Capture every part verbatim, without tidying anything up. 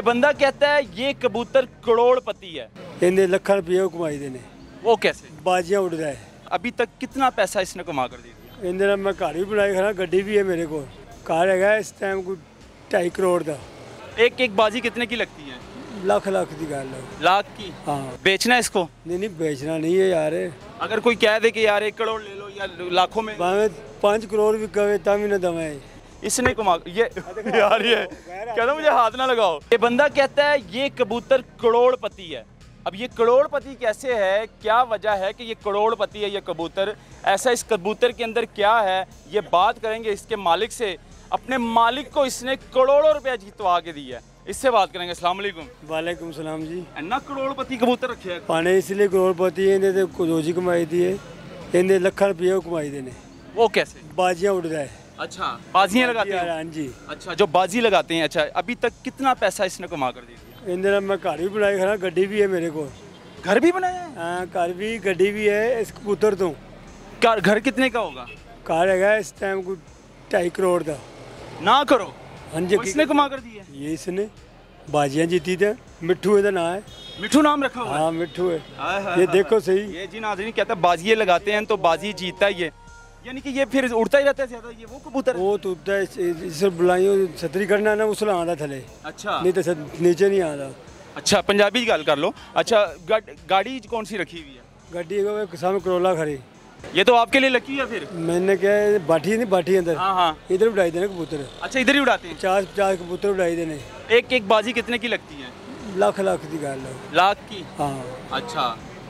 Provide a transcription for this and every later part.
ये बंदा कहता है ये कबूतर करोड़पति है। इन्हें लखा रुपये कमाई देने। वो कैसे? बाजियां उड़ रहा है। अभी तक कितना पैसा इसने कमा कर दिया? इन्हें मैं घर भी बनाई खड़ा, गड्डी भी है मेरे को। कार है इस टाइम को ढाई करोड़ का। एक एक बाजी कितने की लगती है? लाख लाख की गल है। लाख की? हाँ। बेचना है इसको? नहीं नहीं बेचना नहीं है यार। अगर कोई कह दे कि यार एक करोड़ ले लो या लाखों में, पाँच करोड़ भी कहे तभी ना दवाएं। इसने कमा ये यार ये कहता मुझे हाथ ना लगाओ। ये बंदा कहता है ये कबूतर करोड़पति है। अब ये करोड़पति कैसे है, क्या वजह है कि ये करोड़पति है ये कबूतर? ऐसा इस कबूतर के अंदर क्या है, ये बात करेंगे इसके मालिक से। अपने मालिक को इसने करोड़ों रुपया जीतवा के दिया है, इससे बात करेंगे। अस्सलाम वालेकुम। वालेकुम सलाम जी। इन्ना करोड़पति कबूतर रखे है पाने इसलिए करोड़पति है, इन्हें तो रोजी कमाई दी है, इन्हें लखा रुपये कमाई देने। वो कैसे? बाजियां उड़ रहा है। अच्छा, बाजियां लगाते हैं? हाँ जी। अच्छा, जो बाजी लगाते हैं। अच्छा, अभी तक कितना पैसा इसने कमा कर दिया? इन्हें मैं घर भी बनाई खड़ा, गड्डी भी है मेरे को। घर भी बनाया है? हाँ, घर भी गड्डी भी है इस कबूतर तो। घर घर कितने का होगा? कार है इस टाइम को ढाई करोड़ का। ना करो। हाँ जी। इसने कमा कर दिया? ये इसने बाजियां जीती थे। मिट्ठू ਇਹਦਾ नाम है। मिठू नाम रखा हुआ है? हाँ मिट्ठू है। हाय हाय ये हाय देखो सही। ये जी नाज़रीन कहता है बाजियां लगाते हैं तो बाजी जीतता है ये, यानी कि ये फिर उड़ता ही रहता है ज्यादा। ये वो कबूतर है? वो तो उड़ता है, इसे बुलाइयो छतरी करना ना उसला आंदा थले। अच्छा। नहीं तो नीचे नहीं आंदा। अच्छा, पंजाबी की गल कर लो। अच्छा, गा, गाड़ी कौन सी रखी हुई है? गड्डी को सामने करोला खड़ी। ये तो आपके लिए लकी है फिर। मैंने क्या है, बाठी नहीं बाठी अंदर। हाँ हाँ। इधर उड़ाई देने कबूतर। अच्छा, इधर ही उड़ाते हैं? पचास पचास कबूतर उड़ाई देने। एक एक बाजी कितने की लगती है? लाख लाख की गल है। लाख की? हाँ। अच्छा,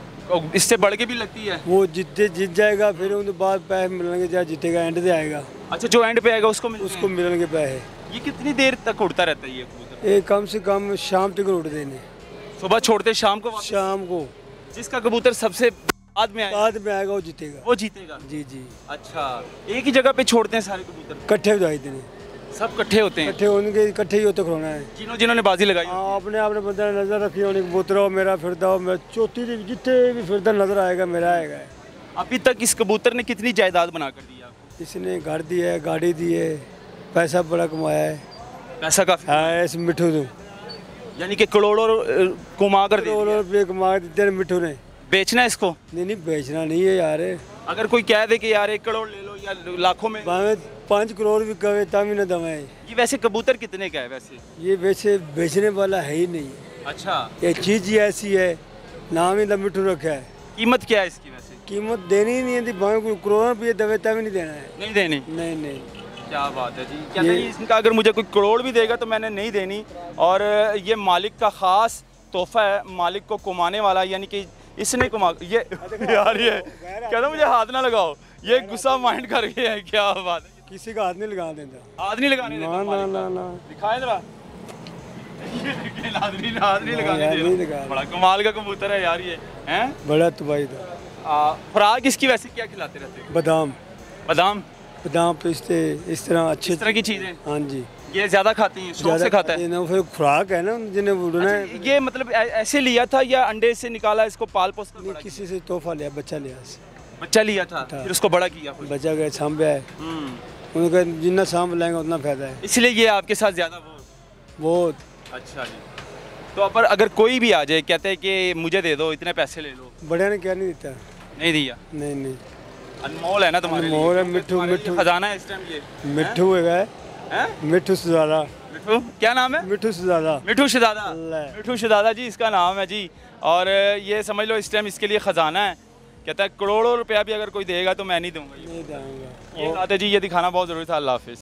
इससे बढ़ के भी लगती है? वो जीते जीत जाएगा, फिर उसके बाद पैसे मिलेंगे, जहाँ जीतेगा एंड से आएगा। अच्छा, जो एंड पे आएगा उसको मिलते उसको हैं? मिलेंगे पैसे। ये कितनी देर तक उड़ता रहता है ये कबूतर? ये कम से कम शाम तक उड़ देने। सुबह छोड़ते शाम को वापस? शाम को। जिसका कबूतर सबसे बाद में आएगा, बाद में आएगा वो जीतेगा। वो जीतेगा? जी जी। अच्छा, एक ही जगह पे छोड़ते हैं सारे कबूतर? इकट्ठे उड़ाई देने। सब इकट्ठे होते हैं? इकट्ठे होने इकट्ठे ही होते खड़ोना है। जिन्हों जिन्होंने बाजी लगाई? हाँ, अपने आपने बंदे ने नजर रखी होनी, कबूतर हो मेरा फिरदा हो मेरा, चौथी जितने भी फिरदा नजर आएगा मेरा आएगा। अभी तक इस कबूतर ने कितनी जायदाद बना कर दी आपको? इसने घर दी है, गाड़ी दी है, पैसा बड़ा कमाया है। पैसा काफी? हाँ, इस मिठू तो यानी कि करोड़ों कमा कर दे दिया। करोड़ों रुपये कमा देते मिठू ने। बेचना है इसको? नहीं नहीं बेचना नहीं है यार। अगर कोई कह दे कि यार एक करोड़ ले लो या लाखों में, पाँच करोड़ भी कहे तभी ना दवाएं। ये वैसे कबूतर कितने का है वैसे? ये वैसे बेचने वाला है ही नहीं। अच्छा। ये चीज़ ही ऐसी है, नाम ही मिठू रखा है। कीमत क्या है इसकी वैसे? कीमत देनी ही नहीं है, भावे करोड़ रुपये दवे तभी नहीं देना है। नहीं देनी? नहीं नहीं। क्या बात है जी। कहते हैं इसका अगर मुझे कोई करोड़ भी देगा तो मैंने नहीं देनी। और ये मालिक का ख़ास तोहफा है, मालिक को कमाने वाला, यानी कि इसने कमा ये यार ये कहता मुझे हाथ ना लगाओ, ये गुस्सा माइंड कर गया है। क्या बात है। किसी का हाथ नहीं लगा देता। हाथ नहीं लगाने देता? ना ना ना ना। दिखाए जरा। हाथ नहीं हाथ नहीं लगाने देता। बड़ा कमाल का कबूतर है यार ये, हैं? बड़ा तबाही था। खुराक इसकी वैसे क्या खिलाते रहते हैं? बादाम। बादाम? बादाम पिस्ते इस तरह अच्छी तरह की चीज़ें? हाँ जी। ये ज़्यादा खाती हैं, शौक से खाता है? ना फिर खुराक है ना जिन्हें उड़ना है। अच्छा, ये मतलब ऐसे लिया था या अंडे से निकाला, इसको पाल पोस कर बड़ा किसी से तोहफा लिया, बच्चा लिया। बच्चा लिया था, फिर उसको बड़ा किया? बच्चा गया सामभ्या है, उनका जितना सामभ लाएंगे उतना फायदा है, इसलिए ये आपके साथ ज़्यादा वो बहुत। अच्छा जी। तो पर अगर कोई भी आ जाए कहते हैं कि मुझे दे दो, इतने पैसे ले लो, बड़े ने क्या नहीं देता? नहीं दिया? नहीं नहीं। अनमोल है ना तुम्हारे लिए? अनमोल है। मिट्ठू मिट्ठू खजाना है इस टाइम ये। मिट्ठू है, मिट्ठू से ज़्यादा। मिट्ठू क्या नाम है? मिट्ठू से ज़्यादा। मिट्ठू शहजादा। मिट्ठू शहजादा जी इसका नाम है जी। और ये समझ लो इस टाइम इसके लिए ख़जाना है। कहता है करोड़ों रुपया भी अगर कोई देगा तो मैं नहीं दूंगा। नहीं दूंगा। ये बात है जी, ये दिखाना बहुत ज़रूरी था। अल्लाह हाफिज़।